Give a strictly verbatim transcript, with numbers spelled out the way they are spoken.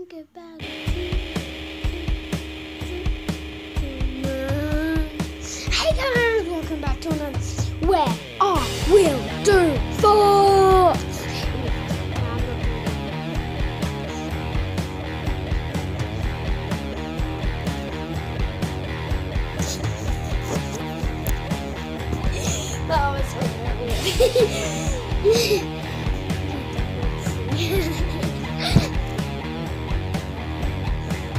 get back. Hey guys, welcome back to another Where Are Will Do For? That was so weird.